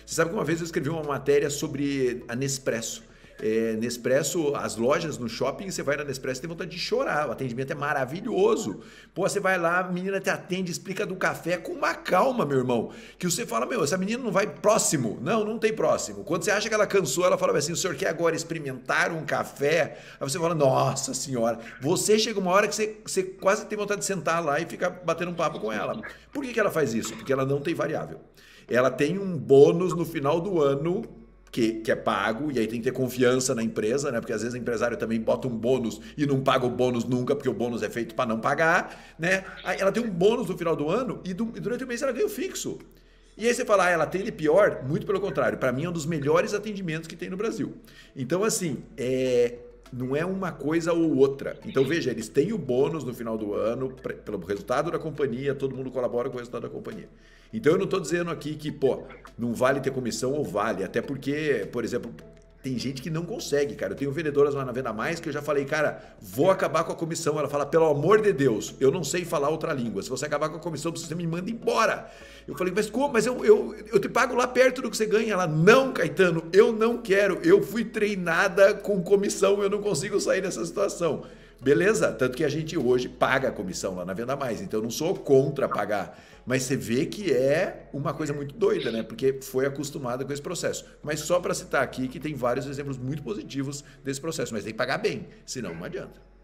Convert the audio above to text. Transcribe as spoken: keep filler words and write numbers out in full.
Você sabe que uma vez eu escrevi uma matéria sobre a Nespresso. É, Nespresso, as lojas no shopping, você vai na Nespresso e tem vontade de chorar, o atendimento é maravilhoso. Pô, você vai lá, a menina te atende, explica do café com uma calma, meu irmão, que você fala, meu, essa menina não vai próximo. Não, não tem próximo. Quando você acha que ela cansou, ela fala assim, o senhor quer agora experimentar um café? Aí você fala, nossa senhora, você chega uma hora que você, você quase tem vontade de sentar lá e ficar batendo um papo com ela. Por que que ela faz isso? Porque ela não tem variável. Ela tem um bônus no final do ano Que, que é pago, e aí tem que ter confiança na empresa, né? Porque às vezes o empresário também bota um bônus e não paga o bônus nunca, porque o bônus é feito para não pagar, né? Aí ela tem um bônus no final do ano e, do, e durante o mês ela ganha o fixo. E aí você fala, ah, ela tem ele pior? Muito pelo contrário, para mim é um dos melhores atendimentos que tem no Brasil. Então, assim, é, não é uma coisa ou outra. Então, veja, eles têm o bônus no final do ano, pra, pelo resultado da companhia, todo mundo colabora com o resultado da companhia. Então, eu não estou dizendo aqui que, pô, não vale ter comissão ou vale, até porque, por exemplo, tem gente que não consegue, cara. Eu tenho vendedoras lá na Venda Mais que eu já falei, cara, vou acabar com a comissão. Ela fala, pelo amor de Deus, eu não sei falar outra língua. Se você acabar com a comissão, você me manda embora. Eu falei, mas como? Mas eu, eu, eu te pago lá perto do que você ganha. Ela, não, Caetano, eu não quero. Eu fui treinada com comissão, eu não consigo sair dessa situação. Beleza? Tanto que a gente hoje paga a comissão lá na Venda Mais. Então eu não sou contra pagar. Mas você vê que é uma coisa muito doida, né? Porque foi acostumada com esse processo. Mas só para citar aqui que tem vários exemplos muito positivos desse processo. Mas tem que pagar bem, senão não adianta.